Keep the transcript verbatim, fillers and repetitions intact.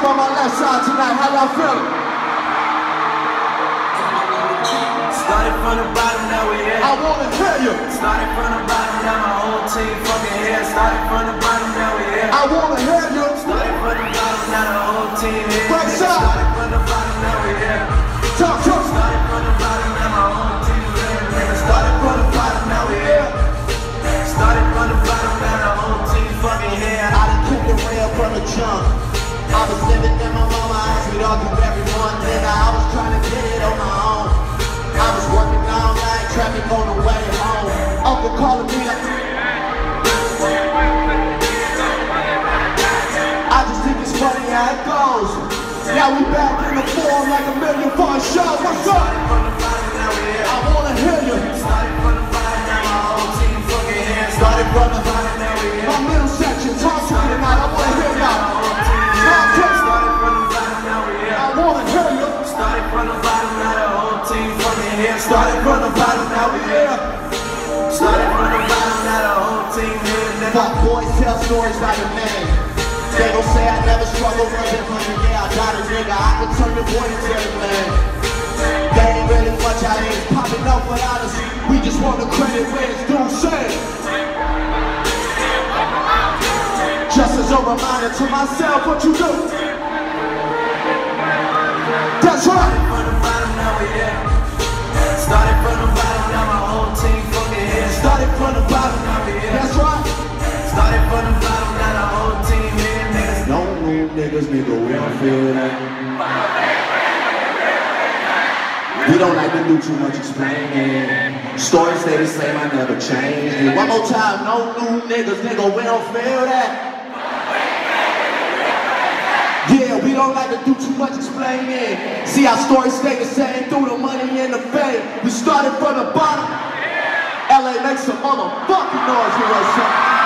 on my left side tonight. How y'all feeling? Started from the bottom, now we here. I wanna hear you. Started from the bottom, now my whole team fucking here. Started from the bottom, now we here. I wanna hear you. Started from the bottom, now the whole team here. Right side. Started from the bottom, now we here. Talk, talk. Started from the bottom, now my whole team here. Nigga, started from the bottom, now we here. Started from the bottom, now the whole team fucking here. I done kept it real from the jump. I was living in my mama's house, we'd argue every one. Nigga, I was trying to get it on my own. I was working all night, traffic on the way home. Uncle calling me up. I just think it's funny how it goes. Now we back in the form like a million for a show. What's up? I wanna hear you. Started from the bottom, now my whole team fucking here. Started from the bottom, now we here. my middle section. Talk to me tonight. I wanna hear y'all. Talk to me. Started from the bottom, now we here. I wanna hear you. Started from the bottom, now the whole team fucking here. Started from the bottom, now we here. Started from the bottom, now the whole team here. Nigga. Fuck boys tell stories like a man. They gon' say I never struggled running money. Yeah, I got a nigga. I can turn the boy into a man. There ain't really much out here popping up without us. We just want the credit where it's due. Say. Just as a reminder to myself, what you do. That's right. Started from the bottom, now we here. Started from the bottom, now my whole team fucking here. Started from the bottom, now we here. that's right. Started from the bottom, now the whole team here, niggas. Don't move niggas, nigga, we don't feel that. We don't like to do too much explaining. Stories stay the same, I never changed it. One more time, no new niggas, nigga, we don't feel that. Yeah, we don't like to do too much explaining. See our stories stay the same through the money and the fame. We started from the bottom. L A, make some motherfucking noise here, what's up?